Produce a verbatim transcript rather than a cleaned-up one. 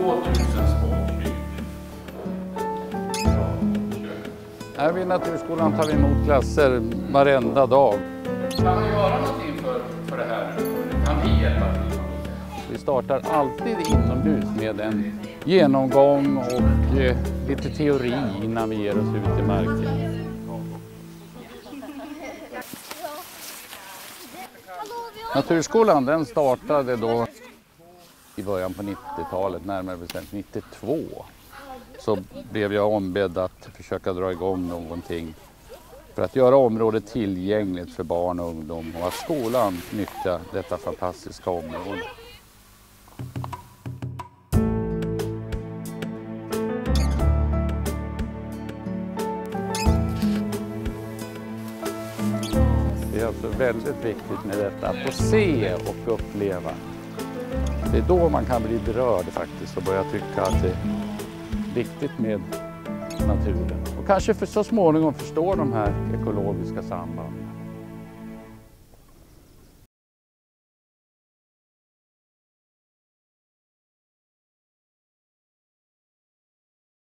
tvåtusen små. Här vid Naturskolan tar vi emot klasser varenda dag. Kan man göra någonting för, för det här? Kan vi hjälpa till? Vi startar alltid inomhus med en genomgång och eh, lite teori innan vi ger oss ut i marken. Naturskolan den startade då i början på nittiotalet, närmare bestämt nittiotvå. Så blev jag ombedd att försöka dra igång någonting för att göra området tillgängligt för barn och ungdom och att skolan nyttjar detta fantastiska område. Det är alltså väldigt viktigt med detta, att få se och uppleva. Det är då man kan bli berörd faktiskt och börja tycka att det är viktigt med naturen. Och kanske för så småningom förstår de här ekologiska sambanden.